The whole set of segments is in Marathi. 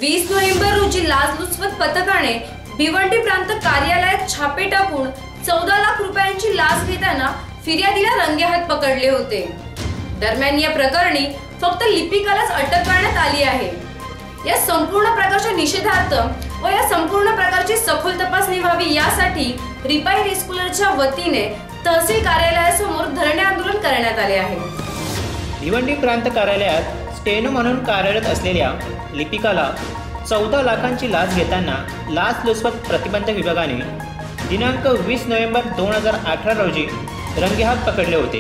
20 नोव्हेंबर रोजी लाचलुचपत पथकाने भिवंडी प्रांत कार्यालयात छापे टाकून 14 लाख रुपयांची लाच घेताना फिर्यादीला रंगेहात पकडले होते। दरम्यान या प्रकरणी फक्त लिपिकालाच अटक करण्यात आली आहे। या संपूर्ण प्रकारच्या निषेधार्थ व या संपूर्ण प्रकारची सखोल तपासणी व्हावी यासाठी रिपाई रेस्क्युलरच्या वतीने तहसील कार्यालयासमोर धरणे आंदोलन करण्यात आले आहे। भिवंडी प्रांत कार्यालयात स्टेनो म्हणून कार्यरत असलेल्या लिपिकाला 14 लाखांची लाच घेताना लाचलुचपत प्रतिबंधक विभागाने दिनांक 20 नोव्हेंबर 2018 रोजी रंगेहात पकडले होते।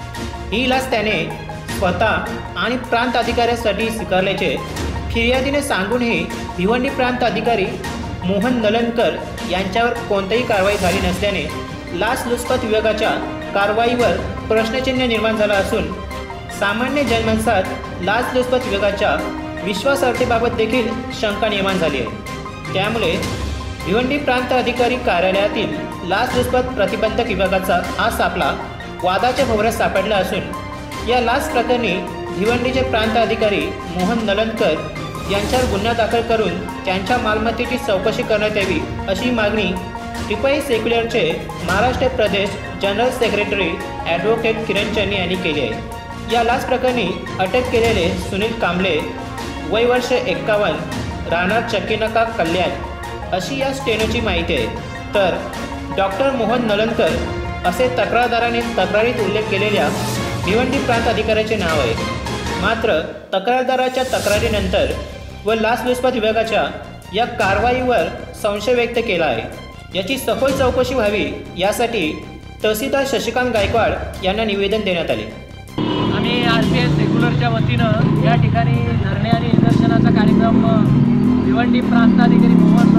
ही लाच त्याने स्वतः आणि प्रांत अधिकाऱ्यासाठी स्वीकारल्याचे फिर्यादीने सांगूनही भिवंडी प्रांत अधिकारी मोहन नलनकर यांच्यावर कोणतीही कारवाई झाली नसल्याने लाचलुचपत विभागाच्या कारवाईवर प्रश्नचिन्ह निर्माण झाला असून सामान्य जनमानसात लाचलुचपत विभागाच्या विश्वासार्हतेबाबत देखील शंका निर्माण झाली आहे। त्यामुळे भिवंडी प्रांत अधिकारी कार्यालयातील लाचलुचपत प्रतिबंधक विभागाचा हा सापळा वादाच्या भोवऱ्यात सापडला असून या लाच प्रकरणी भिवंडीचे प्रांत अधिकारी मोहन नलनकर यांच्यावर गुन्हा दाखल करून त्यांच्या मालमत्तेची चौकशी करण्यात यावी अशी मागणी रिपाई सेक्युलरचे महाराष्ट्र प्रदेश general secretary advocate Kiran Channi यांनी केली आहे। या लाच प्रकरणी अटक केलेले सुनील कांबळे वय वर्ष 51 राहणार चक्कीनाका कल्याण अशी या स्टेनोची माहिती आहे। तर डॉक्टर मोहन नलनकर असे तक्रारदाराने तक्रारीत उल्लेख केलेल्या भिवंडी प्रांत अधिकाऱ्याचे नाव आहे। मात्र तक्रारदाराच्या तक्रारीनंतर व लाचलुचपत विभागाच्या या कारवाईवर संशय व्यक्त केला आहे। याची सखोल चौकशी व्हावी यासाठी तहसीलदार शशिकांत गायकवाड यांना निवेदन देण्यात आले। आम्ही RPI सेक्युलरच्या वतीनं या ठिकाणी धरणे आणि निदर्शनाचा कार्यक्रम भिवंडी प्रांताधिकारी मोहन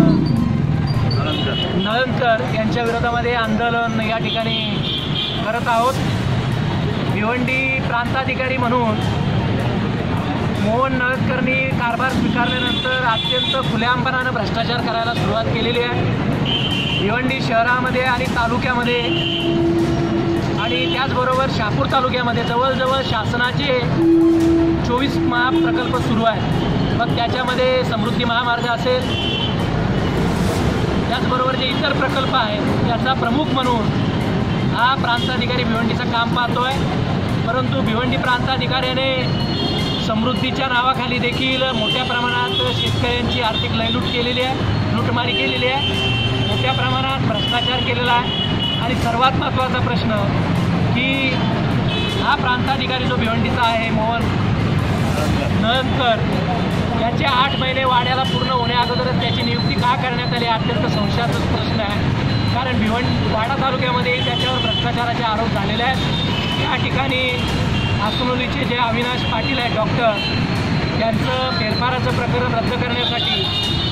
नलनकर यांच्या विरोधामध्ये आंदोलन या ठिकाणी करत आहोत। भिवंडी प्रांताधिकारी म्हणून मोहन नलनकरनी कारभार स्वीकारल्यानंतर अत्यंत खुलेआमपणानं भ्रष्टाचार करायला सुरुवात केलेली आहे। भिवंडी शहरामध्ये आणि तालुक्यामध्ये आणि त्याचबरोबर शहापूर तालुक्यामध्ये जवळजवळ शासनाचे 24 महाप्रकल्प सुरू आहेत। मग त्याच्यामध्ये समृद्धी महामार्ग असेल, त्याचबरोबर जे इतर प्रकल्प आहेत त्याचा प्रमुख म्हणून हा प्रांताधिकारी भिवंडीचं काम पाहतो आहे। परंतु भिवंडी प्रांताधिकाऱ्याने समृद्धीच्या नावाखाली देखील मोठ्या प्रमाणात शेतकऱ्यांची आर्थिक लयलूट केलेली आहे, लूटमारी केलेली आहे, मोठ्या प्रमाणात भ्रष्टाचार केलेला आहे। आणि सर्वात महत्त्वाचा प्रश्न की हा प्रांताधिकारी जो भिवंडीचा आहे मोहन नलनकर याचे 8 महिने वाड्याला पूर्ण होण्याअगोदरच त्याची नियुक्ती का करण्यात आली अत्यंत संशयाचा प्रश्न आहे। कारण वाडा तालुक्यामध्ये त्याच्यावर भ्रष्टाचाराचे आरोप झालेले आहेत। या ठिकाणी आसनोलीचे जे अविनाश पाटील आहेत डॉक्टर, त्यांचं फेरफाराचं प्रकरण रद्द करण्यासाठी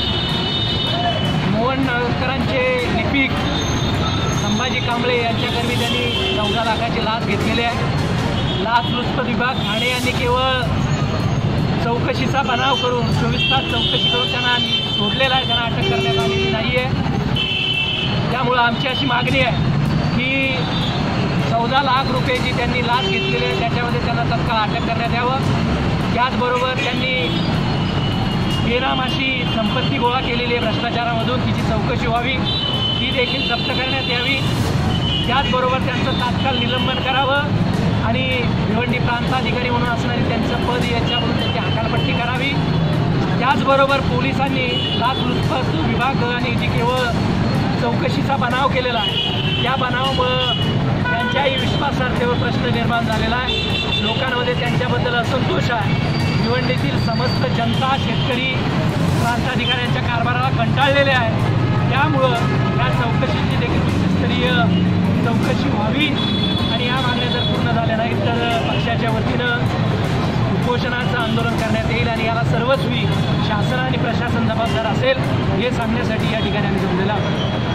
मोहन नलनकरांचे लिपिक संभाजी कांबळे यांच्याकरवी त्यांनी 14 लाखाची लाच घेतलेली आहे। लाचलुचपत विभाग ठाणे यांनी केवळ चौकशीचा बनाव करून 24 तास चौकशी करून त्यांना सोडलेला आहे, त्यांना अटक करण्यात आलेली नाही आहे। त्यामुळं आमची अशी मागणी आहे की 14 लाख रुपये जी त्यांनी लाच घेतलेली आहे त्याच्यामध्ये त्यांना तत्काळ अटक करण्यात यावं। त्याचबरोबर त्यांनी बेनाम अशी संपत्ती गोळा केलेली आहे भ्रष्टाचारामधून, तिची चौकशी व्हावी, ती देखील जप्त करण्यात यावी। त्याचबरोबर त्यांचं तात्काळ निलंबन करावं आणि भिवंडी प्रांताधिकारी म्हणून असणारी त्यांचं पद याच्यामधून त्यांची हकालपट्टी करावी। त्याचबरोबर पोलिसांनी लाचलुचपत विभाग आणि जी केवळ चौकशीचा बनाव केलेला आहे त्या बनावामुळं त्यांच्याही विश्वासार्हतेवर प्रश्न निर्माण झालेला आहे। लोकांमध्ये त्यांच्याबद्दल असंतोष आहे। भिवंडीतील समस्त जनता, शेतकरी प्रांताधिकाऱ्यांच्या कारभाराला कंटाळलेले आहे। त्यामुळं या चौकशीची देखील उच्चस्तरीय चौकशी व्हावी आणि या मागण्या जर पूर्ण झाल्या नाहीत तर पक्षाच्या वतीनं उपोषणाचं आंदोलन करण्यात येईल आणि याला सर्वस्वी शासन आणि प्रशासन जबाबदार असेल हे सांगण्यासाठी या ठिकाणी आम्ही जमलेलो आहोत।